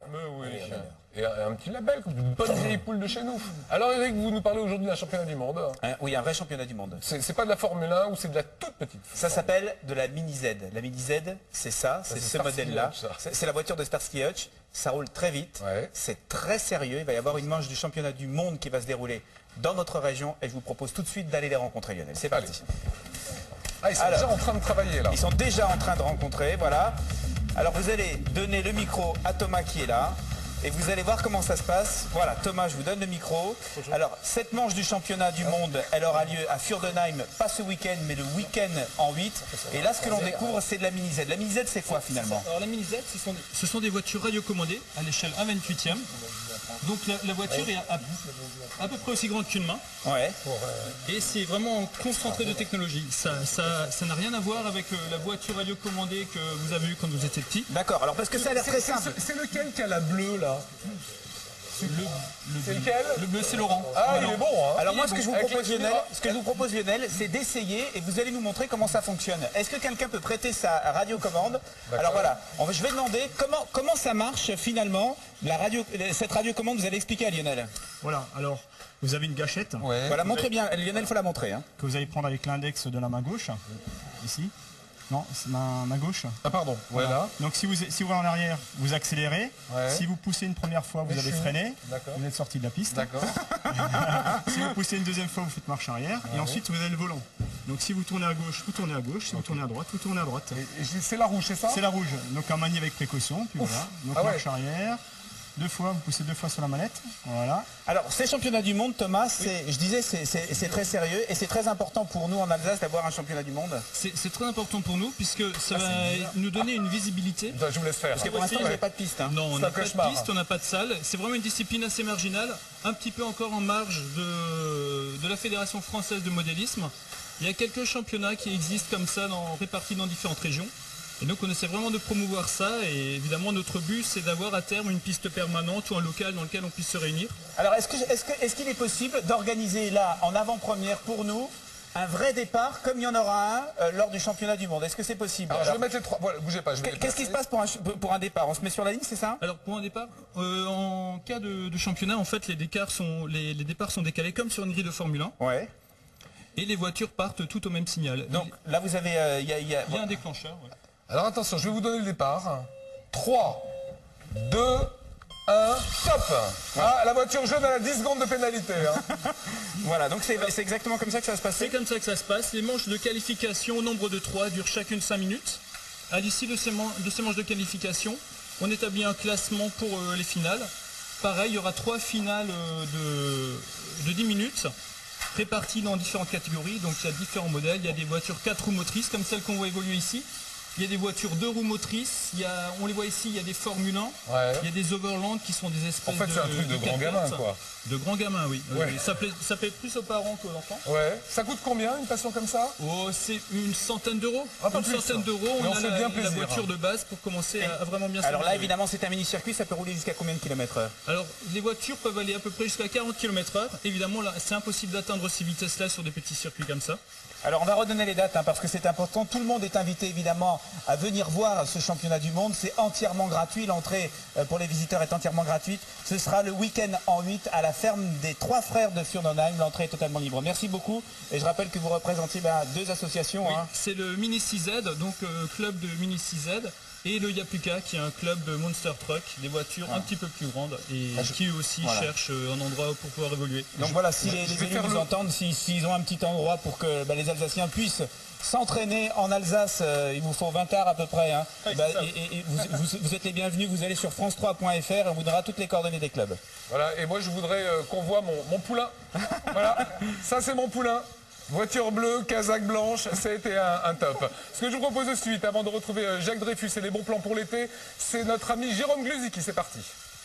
Mais oui. Et un petit label, comme une bonne vieille poule de chez nous. Alors Eric, vous nous parlez aujourd'hui d'un championnat du monde. Oui, un vrai championnat du monde. C'est pas de la Formule 1 ou c'est de la toute petite? Ça s'appelle de la Mini Z. La Mini Z, c'est ça, c'est ce modèle-là. C'est la voiture de Starsky Hutch. Ça roule très vite. Ouais. C'est très sérieux. Il va y avoir une manche du championnat du monde qui va se dérouler dans notre région. Et je vous propose tout de suite d'aller les rencontrer, Lionel. C'est parti. Ah, ils sont déjà en train de travailler là. Ils sont déjà en train de rencontrer, voilà. Alors vous allez donner le micro à Thomas qui est là. Et vous allez voir comment ça se passe. Voilà, Thomas, je vous donne le micro. Bonjour. Alors, cette manche du championnat du monde, elle aura lieu à Fürdenheim, pas ce week-end, mais le week-end en 8. Et là, ce que l'on découvre, c'est de la Mini Z. La Mini Z, c'est quoi finalement? Alors la Mini Z, ce sont des voitures radiocommandées à l'échelle 1/28e. Donc la voiture est à peu près aussi grande qu'une main. Ouais. Et c'est vraiment concentré de technologie. Ça n'a rien à voir avec la voiture radiocommandée que vous avez eue quand vous étiez petit. D'accord, alors parce que ça a l'air très simple. C'est lequel qui a la bleue là? C'est lequel? Le bleu, c'est Laurent. Ah, il est bon, hein. Alors moi, ce que je vous Avec propose, les Lionel, cheveux. c'est d'essayer et vous allez nous montrer comment ça fonctionne. Est-ce que quelqu'un peut prêter sa radiocommande? Alors voilà, je vais demander comment ça marche finalement, cette radiocommande, vous allez expliquer à Lionel. Voilà, alors vous avez une gâchette Ouais. Voilà, montrez bien, Lionel, il faut la montrer. Hein. que vous allez prendre avec l'index de la main gauche, ici. Non, c'est main gauche. Ah pardon, voilà. Donc si vous ouvrez en arrière, vous accélérez. Ouais. Si vous poussez une première fois, vous avez freiné. D'accord. Vous êtes sorti de la piste. D'accord. Si vous poussez une deuxième fois, vous faites marche arrière. Et ensuite, vous avez le volant. Donc si vous tournez à gauche, vous tournez à gauche. Si vous tournez à droite, vous tournez à droite. Et c'est la rouge, c'est ça? C'est la rouge. Donc à manier avec précaution. Puis voilà. Donc Ah ouais. marche arrière. Deux fois, vous poussez deux fois sur la manette. Voilà. Alors, ces championnats du monde, Thomas, je disais, c'est très sérieux et c'est très important pour nous en Alsace d'avoir un championnat du monde. C'est très important pour nous puisque ça va nous donner une visibilité. Je vous laisse faire. Parce que pour l'instant, vous n'avez pas de piste. Hein. Non, on C'est n'a un pas de cauchemar, piste, on n'a pas de salle. C'est vraiment une discipline assez marginale, un petit peu encore en marge de la Fédération française de modélisme. Il y a quelques championnats qui existent comme ça, répartis dans différentes régions. Et donc on essaie vraiment de promouvoir ça et évidemment notre but c'est d'avoir à terme une piste permanente ou un local dans lequel on puisse se réunir. Alors, est-ce qu'il est possible d'organiser là, en avant-première pour nous, un vrai départ comme il y en aura un lors du championnat du monde? Est-ce que c'est possible? Alors, je vais mettre les trois. Voilà, bougez pas. Qu'est-ce qui se passe pour un départ? On se met sur la ligne, c'est ça? Alors pour un départ, en cas de championnat en fait les départs sont décalés comme sur une grille de Formule 1 Ouais. et les voitures partent toutes au même signal. Donc là, vous avez... il y a il y a un déclencheur. Ouais. Alors attention, je vais vous donner le départ. 3, 2, 1, top. Ah, la voiture jaune, elle a 10 secondes de pénalité. Hein. Voilà, donc c'est exactement comme ça que ça va se C'est passer. comme ça que ça se passe. Les manches de qualification au nombre de 3 durent chacune 5 minutes. À l'issue de ces manches de qualification, on établit un classement pour les finales. Pareil, il y aura 3 finales de 10 minutes, réparties dans différentes catégories. Donc il y a différents modèles. Il y a des voitures 4 roues motrices, comme celles qu'on voit évoluer ici. Il y a des voitures 2 roues motrices, on les voit ici, il y a des Formule 1, Ouais. il y a des Overland qui sont des espèces En fait, c'est un truc de grand gamin, quoi. De grand gamin, oui. Ouais. Ça plaît plus aux parents qu'aux enfants. Ouais. Ça coûte combien une passion comme ça? Oh, c'est une centaine d'euros. Ah, pas Une plus, centaine ça. d'euros, Mais on on a fait bien la plaisir, voiture hein. de base pour commencer à vraiment bien Alors là, s'amuser. évidemment, c'est un mini-circuit, ça peut rouler jusqu'à combien de kilomètres/heure? Alors, les voitures peuvent aller à peu près jusqu'à 40 km/h. Évidemment, là, c'est impossible d'atteindre ces vitesses-là sur des petits circuits comme ça. Alors, on va redonner les dates, hein, parce que c'est important. Tout le monde est invité, évidemment, à venir voir ce championnat du monde. C'est entièrement gratuit. L'entrée pour les visiteurs est entièrement gratuite. Ce sera le week-end en 8 à la ferme des 3 frères de Fürdenheim. L'entrée est totalement libre. Merci beaucoup. Et je rappelle que vous représentez 2 associations. Oui, Hein. c'est le Mini CZ, donc club de Mini CZ, et le Yapuka, qui est un club de Monster Truck, des voitures un petit peu plus grandes et qui eux aussi cherchent un endroit pour pouvoir évoluer. Donc voilà, si les vais élus faire nous entendent, s'ils ont un petit endroit pour que les Alsaciens puissent s'entraîner en Alsace, il vous faut 20 heures à peu près. Hein. Oui, Et vous êtes les bienvenus, vous allez sur france3.fr et on vous donnera toutes les coordonnées des clubs. Voilà. Et moi, je voudrais qu'on voit mon poulain. Voilà. Ça, c'est mon poulain. Voiture bleue, casaque blanche, ça a été un top. Ce que je vous propose de suite, avant de retrouver Jacques Dreyfus et les bons plans pour l'été, c'est notre ami Jérôme Gluzy qui c'est parti.